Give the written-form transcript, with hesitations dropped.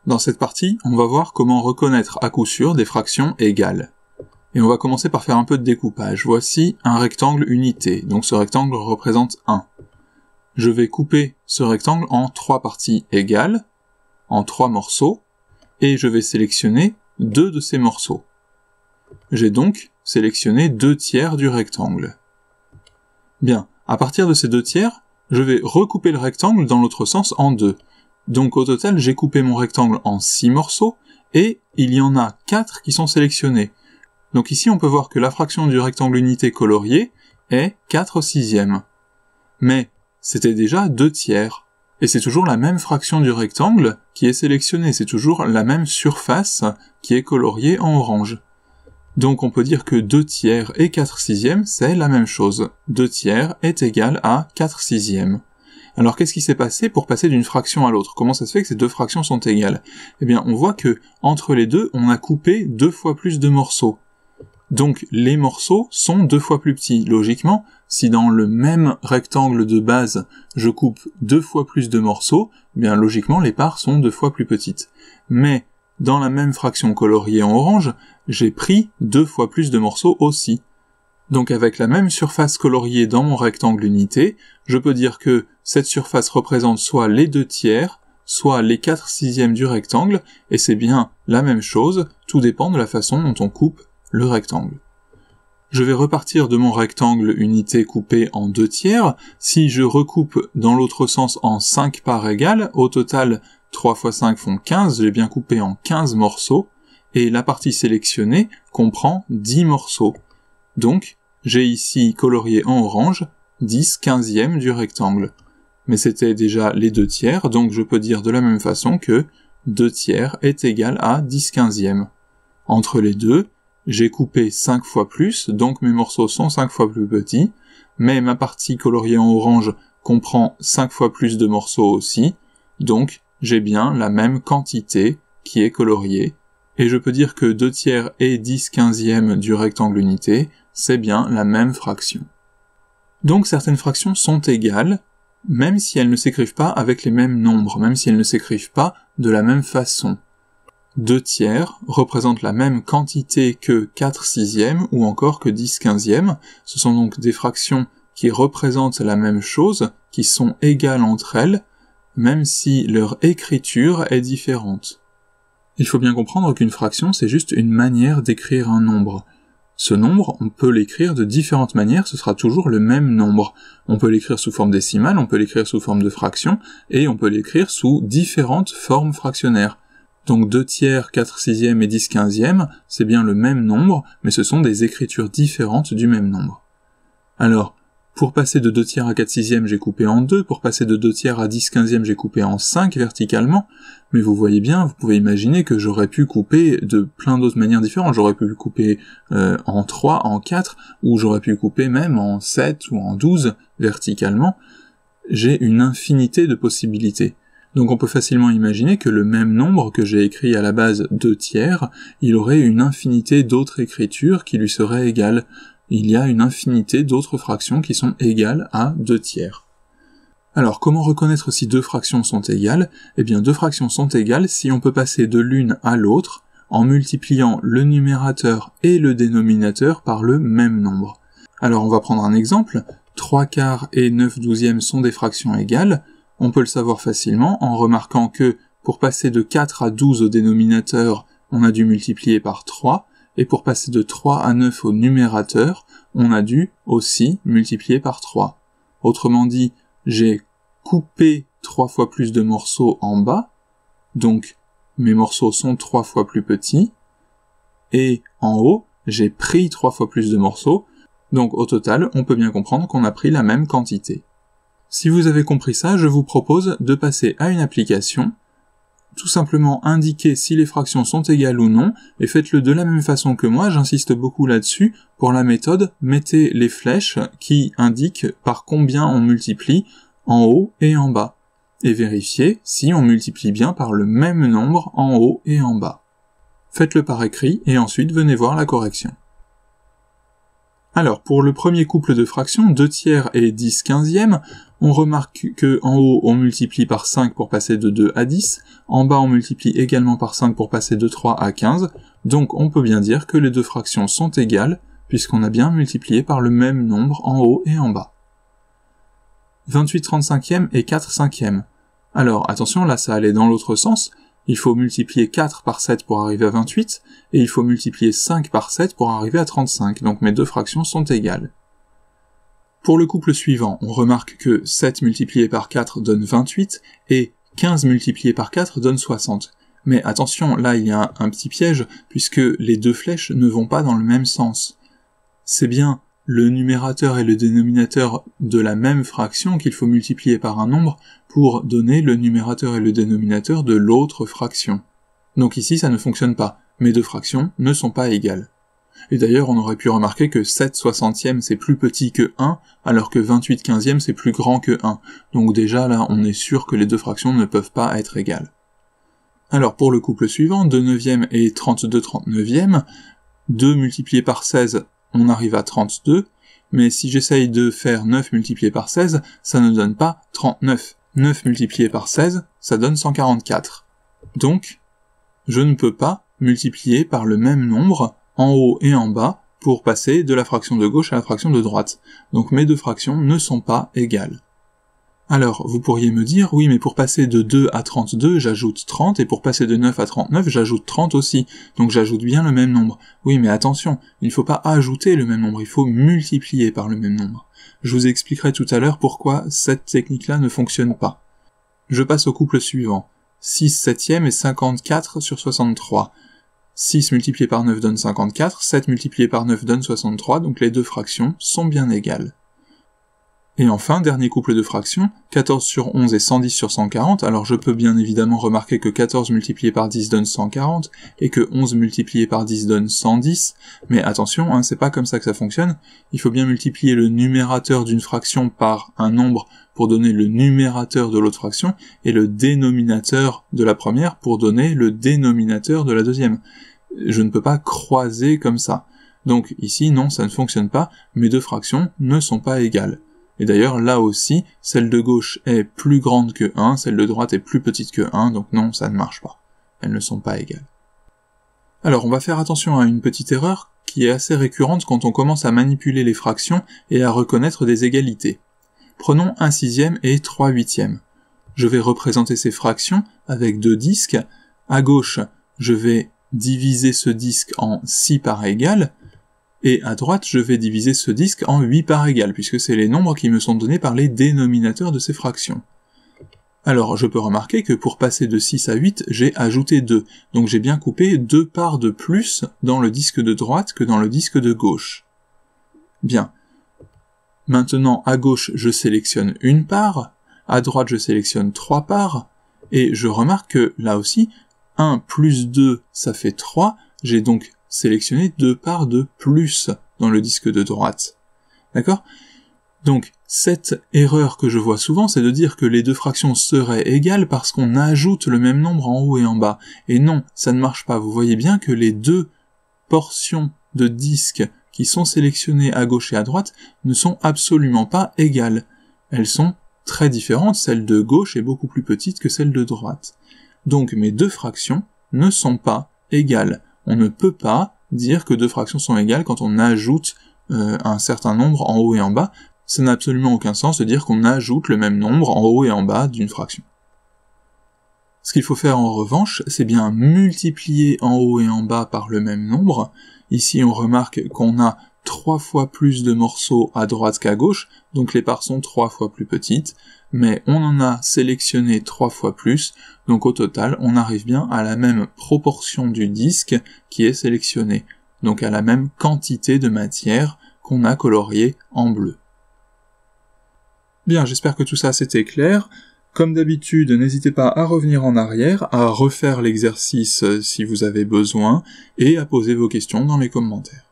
Dans cette partie, on va voir comment reconnaître à coup sûr des fractions égales. Et on va commencer par faire un peu de découpage. Voici un rectangle unité, donc ce rectangle représente 1. Je vais couper ce rectangle en 3 parties égales, en 3 morceaux, et je vais sélectionner 2 de ces morceaux. J'ai donc sélectionné 2 tiers du rectangle. Bien, à partir de ces 2 tiers, je vais recouper le rectangle dans l'autre sens en 2. Donc au total, j'ai coupé mon rectangle en 6 morceaux, et il y en a 4 qui sont sélectionnés. Donc ici, on peut voir que la fraction du rectangle unité colorié est 4/6. Mais c'était déjà 2 tiers. Et c'est toujours la même fraction du rectangle qui est sélectionnée, c'est toujours la même surface qui est coloriée en orange. Donc on peut dire que 2 tiers et 4/6, c'est la même chose. 2 tiers est égal à 4/6. Alors qu'est-ce qui s'est passé pour passer d'une fraction à l'autre? Comment ça se fait que ces deux fractions sont égales? Eh bien, on voit que entre les deux, on a coupé 2 fois plus de morceaux. Donc les morceaux sont 2 fois plus petits. Logiquement, si dans le même rectangle de base, je coupe 2 fois plus de morceaux, eh bien logiquement les parts sont 2 fois plus petites. Mais dans la même fraction coloriée en orange, j'ai pris 2 fois plus de morceaux aussi. Donc avec la même surface coloriée dans mon rectangle unité, je peux dire que cette surface représente soit les 2 tiers, soit les 4/6 du rectangle, et c'est bien la même chose, tout dépend de la façon dont on coupe le rectangle. Je vais repartir de mon rectangle unité coupé en 2 tiers. Si je recoupe dans l'autre sens en 5 parts égales, au total 3 x 5 font 15, j'ai bien coupé en 15 morceaux, et la partie sélectionnée comprend 10 morceaux. Donc, j'ai ici colorié en orange 10/15 du rectangle. Mais c'était déjà les 2 tiers, donc je peux dire de la même façon que 2 tiers est égal à 10/15. Entre les deux, j'ai coupé 5 fois plus, donc mes morceaux sont 5 fois plus petits, mais ma partie coloriée en orange comprend 5 fois plus de morceaux aussi, donc j'ai bien la même quantité qui est coloriée, et je peux dire que 2 tiers et 10/15 du rectangle unité, c'est bien la même fraction. Donc certaines fractions sont égales, même si elles ne s'écrivent pas avec les mêmes nombres, même si elles ne s'écrivent pas de la même façon. 2 tiers représentent la même quantité que 4/6 ou encore que 10/15. Ce sont donc des fractions qui représentent la même chose, qui sont égales entre elles, même si leur écriture est différente. Il faut bien comprendre qu'une fraction, c'est juste une manière d'écrire un nombre. Ce nombre, on peut l'écrire de différentes manières, ce sera toujours le même nombre. On peut l'écrire sous forme décimale, on peut l'écrire sous forme de fraction, et on peut l'écrire sous différentes formes fractionnaires. Donc 2 tiers, 4/6 et 10/15, c'est bien le même nombre, mais ce sont des écritures différentes du même nombre. Alors, pour passer de 2 tiers à 4/6, j'ai coupé en 2, pour passer de 2 tiers à 10/15, j'ai coupé en 5 verticalement, mais vous voyez bien, vous pouvez imaginer que j'aurais pu couper de plein d'autres manières différentes, j'aurais pu couper en 3, en 4, ou j'aurais pu couper même en 7 ou en 12 verticalement. J'ai une infinité de possibilités. Donc on peut facilement imaginer que le même nombre que j'ai écrit à la base 2 tiers, il aurait une infinité d'autres écritures qui lui seraient égales. Il y a une infinité d'autres fractions qui sont égales à 2 tiers. Alors comment reconnaître si 2 fractions sont égales? Eh bien 2 fractions sont égales si on peut passer de l'une à l'autre en multipliant le numérateur et le dénominateur par le même nombre. Alors on va prendre un exemple. 3/4 et 9/12 sont des fractions égales. On peut le savoir facilement en remarquant que pour passer de 4 à 12 au dénominateur, on a dû multiplier par 3, et pour passer de 3 à 9 au numérateur, on a dû aussi multiplier par 3. Autrement dit, j'ai coupé 3 fois plus de morceaux en bas, donc mes morceaux sont 3 fois plus petits, et en haut, j'ai pris 3 fois plus de morceaux, donc au total, on peut bien comprendre qu'on a pris la même quantité. Si vous avez compris ça, je vous propose de passer à une application, tout simplement indiquer si les fractions sont égales ou non, et faites-le de la même façon que moi, j'insiste beaucoup là-dessus. Pour la méthode, mettez les flèches qui indiquent par combien on multiplie en haut et en bas, et vérifiez si on multiplie bien par le même nombre en haut et en bas. Faites-le par écrit, et ensuite venez voir la correction. Alors, pour le premier couple de fractions, 2 tiers et 10 quinzièmes, on remarque que en haut, on multiplie par 5 pour passer de 2 à 10, en bas, on multiplie également par 5 pour passer de 3 à 15, donc on peut bien dire que les deux fractions sont égales, puisqu'on a bien multiplié par le même nombre en haut et en bas. 28 35e et 4 cinquièmes. Alors, attention, là, ça allait dans l'autre sens. Il faut multiplier 4 par 7 pour arriver à 28, et il faut multiplier 5 par 7 pour arriver à 35, donc mes deux fractions sont égales. Pour le couple suivant, on remarque que 7 multiplié par 4 donne 28, et 15 multiplié par 4 donne 60. Mais attention, là il y a un petit piège, puisque les deux flèches ne vont pas dans le même sens. C'est bien le numérateur et le dénominateur de la même fraction qu'il faut multiplier par un nombre pour donner le numérateur et le dénominateur de l'autre fraction. Donc ici ça ne fonctionne pas, mes deux fractions ne sont pas égales. Et d'ailleurs on aurait pu remarquer que 7 soixantièmes c'est plus petit que 1, alors que 28 quinzièmes c'est plus grand que 1. Donc déjà là on est sûr que les deux fractions ne peuvent pas être égales. Alors pour le couple suivant, 2 neuvièmes et 32 39e, 2 multiplié par 16, on arrive à 32, mais si j'essaye de faire 9 multiplié par 16, ça ne donne pas 39. 9 multiplié par 16, ça donne 144. Donc, je ne peux pas multiplier par le même nombre, en haut et en bas, pour passer de la fraction de gauche à la fraction de droite. Donc mes deux fractions ne sont pas égales. Alors, vous pourriez me dire, oui, mais pour passer de 2 à 32, j'ajoute 30, et pour passer de 9 à 39, j'ajoute 30 aussi, donc j'ajoute bien le même nombre. Oui, mais attention, il ne faut pas ajouter le même nombre, il faut multiplier par le même nombre. Je vous expliquerai tout à l'heure pourquoi cette technique-là ne fonctionne pas. Je passe au couple suivant. 6 septièmes et 54 sur 63. 6 multiplié par 9 donne 54, 7 multiplié par 9 donne 63, donc les deux fractions sont bien égales. Et enfin, dernier couple de fractions, 14 sur 11 et 110 sur 140, alors je peux bien évidemment remarquer que 14 multiplié par 10 donne 140, et que 11 multiplié par 10 donne 110, mais attention, hein, c'est pas comme ça que ça fonctionne, il faut bien multiplier le numérateur d'une fraction par un nombre pour donner le numérateur de l'autre fraction, et le dénominateur de la première pour donner le dénominateur de la deuxième. Je ne peux pas croiser comme ça. Donc ici, non, ça ne fonctionne pas, mes deux fractions ne sont pas égales. Et d'ailleurs, là aussi, celle de gauche est plus grande que 1, celle de droite est plus petite que 1, donc non, ça ne marche pas. Elles ne sont pas égales. Alors, on va faire attention à une petite erreur qui est assez récurrente quand on commence à manipuler les fractions et à reconnaître des égalités. Prenons 1 sixième et 3 huitièmes. Je vais représenter ces fractions avec deux disques. À gauche, je vais diviser ce disque en 6 parts égales, et à droite, je vais diviser ce disque en 8 parts égales, puisque c'est les nombres qui me sont donnés par les dénominateurs de ces fractions. Alors, je peux remarquer que pour passer de 6 à 8, j'ai ajouté 2, donc j'ai bien coupé 2 parts de plus dans le disque de droite que dans le disque de gauche. Bien. Maintenant, à gauche, je sélectionne une part, à droite, je sélectionne 3 parts, et je remarque que, là aussi, 1 plus 2, ça fait 3, j'ai donc sélectionner 2 parts de plus dans le disque de droite. D'accord ? Donc, cette erreur que je vois souvent, c'est de dire que les deux fractions seraient égales parce qu'on ajoute le même nombre en haut et en bas. Et non, ça ne marche pas. Vous voyez bien que les deux portions de disque qui sont sélectionnées à gauche et à droite ne sont absolument pas égales. Elles sont très différentes. Celle de gauche est beaucoup plus petite que celle de droite. Donc, mes deux fractions ne sont pas égales. On ne peut pas dire que deux fractions sont égales quand on ajoute un certain nombre en haut et en bas. Ça n'a absolument aucun sens de dire qu'on ajoute le même nombre en haut et en bas d'une fraction. Ce qu'il faut faire en revanche, c'est bien multiplier en haut et en bas par le même nombre. Ici, on remarque qu'on a 3 fois plus de morceaux à droite qu'à gauche, donc les parts sont 3 fois plus petites, mais on en a sélectionné 3 fois plus, donc au total, on arrive bien à la même proportion du disque qui est sélectionné, donc à la même quantité de matière qu'on a coloriée en bleu. Bien, j'espère que tout ça c'était clair. Comme d'habitude, n'hésitez pas à revenir en arrière, à refaire l'exercice si vous avez besoin, et à poser vos questions dans les commentaires.